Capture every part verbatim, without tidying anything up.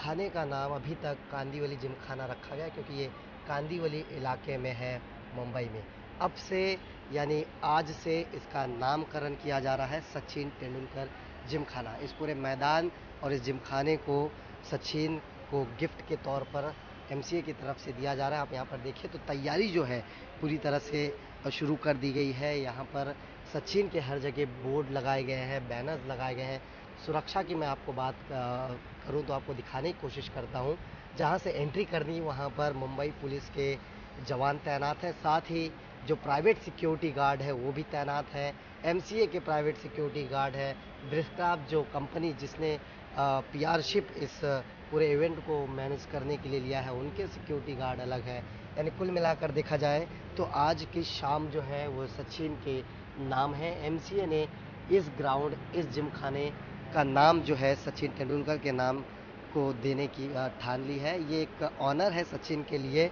जिमखाने का नाम अभी तक कांदिवली जिमखाना रखा गया क्योंकि ये कांदिवली इलाके में है मुंबई में। अब से यानी आज से इसका नामकरण किया जा रहा है सचिन तेंदुलकर जिमखाना। इस पूरे मैदान और इस जिमखाने को सचिन को गिफ्ट के तौर पर एमसीए की तरफ से दिया जा रहा है। आप यहाँ पर देखिए तो तैयारी जो है पूरी तरह से शुरू कर दी गई है। यहाँ पर सचिन के हर जगह बोर्ड लगाए गए हैं, बैनर्स लगाए गए हैं। सुरक्षा की मैं आपको बात करूं तो आपको दिखाने की कोशिश करता हूं। जहां से एंट्री करनी वहां पर मुंबई पुलिस के जवान तैनात हैं, साथ ही जो प्राइवेट सिक्योरिटी गार्ड है वो भी तैनात है। एमसीए के प्राइवेट सिक्योरिटी गार्ड है। ब्रिस्टाफ जो कंपनी जिसने पीआरशिप इस पूरे इवेंट को मैनेज करने के लिए लिया है उनके सिक्योरिटी गार्ड अलग है। यानी कुल मिलाकर देखा जाए तो आज की शाम जो है वो सचिन के नाम है। एमसीए ने इस ग्राउंड इस जिमखाने का नाम जो है सचिन तेंदुलकर के नाम को देने की ठान ली है। ये एक ऑनर है सचिन के लिए।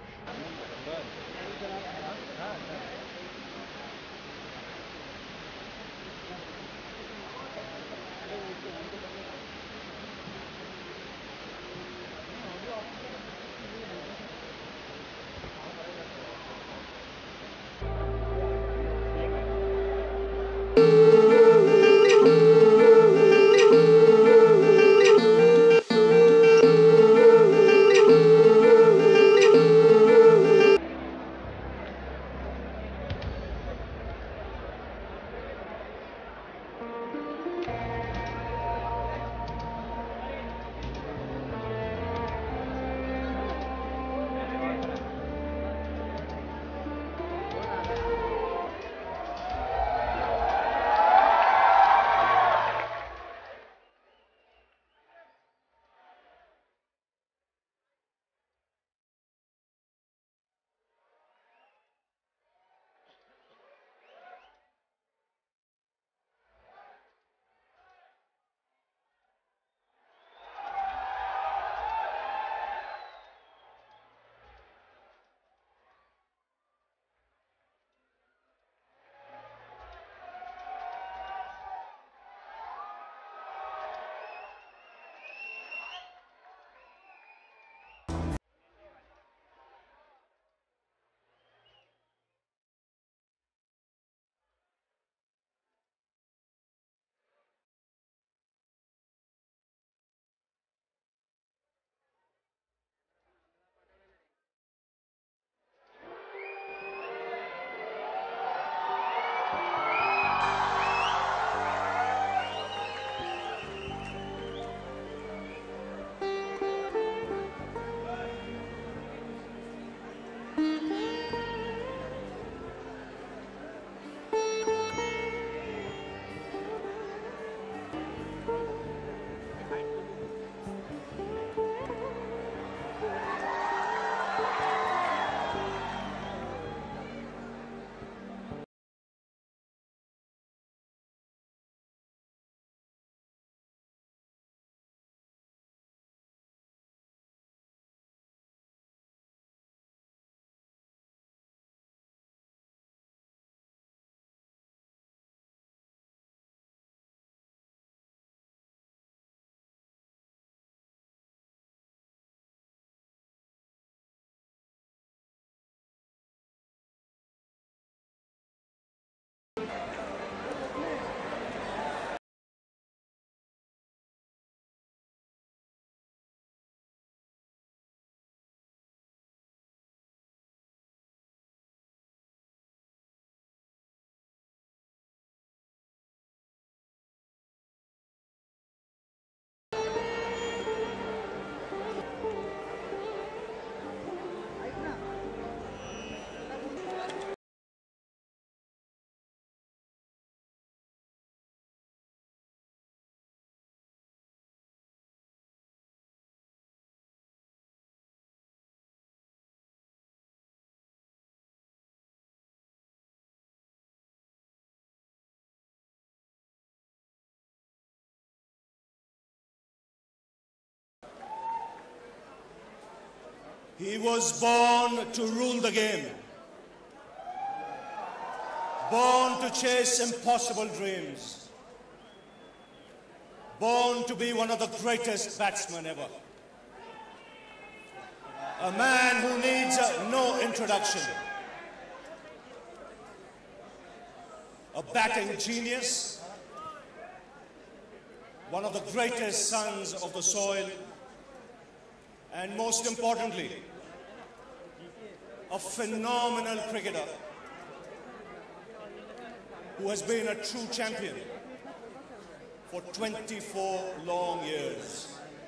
He was born to rule the game, born to chase impossible dreams, born to be one of the greatest batsmen ever. A man who needs uh, no introduction. A batting genius. One of the greatest sons of the soil. And most importantly, a phenomenal cricketer who has been a true champion for twenty-four long years.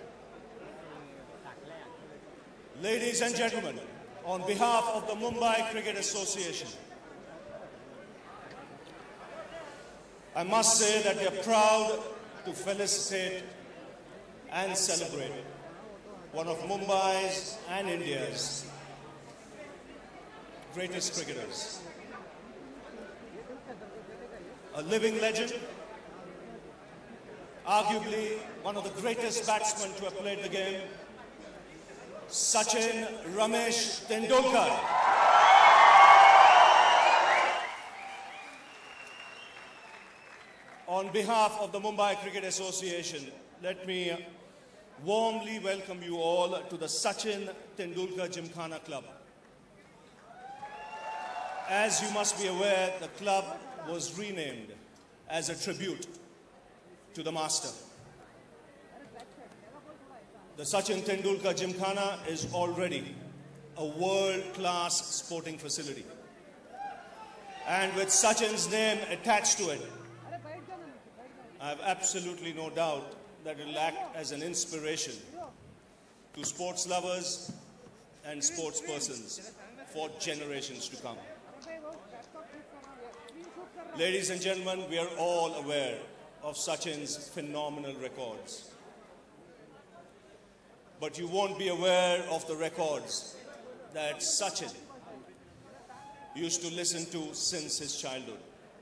Ladies and gentlemen, on behalf of the Mumbai Cricket Association, I must say that we are proud to felicitate and celebrate one of Mumbai's and India's greatest cricketers. A living legend, arguably one of the greatest batsmen to have played the game, Sachin Ramesh Tendulkar. On behalf of the Mumbai Cricket Association, let me warmly welcome you all to the Sachin Tendulkar Gymkhana Club. As you must be aware, the club was renamed as a tribute to the master. The Sachin Tendulkar Gymkhana is already a world-class sporting facility. And with Sachin's name attached to it, I have absolutely no doubt that it will act as an inspiration to sports lovers and sports persons for generations to come. Ladies and gentlemen, we are all aware of Sachin's phenomenal records. But you won't be aware of the records that Sachin used to listen to since his childhood.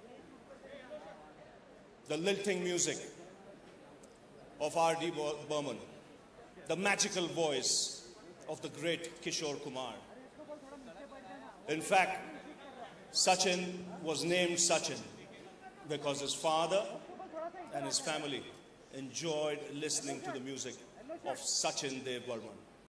The lilting music of R D Burman, the magical voice of the great Kishore Kumar. In fact, Sachin was named Sachin because his father and his family enjoyed listening to the music of Sachin Dev Burman.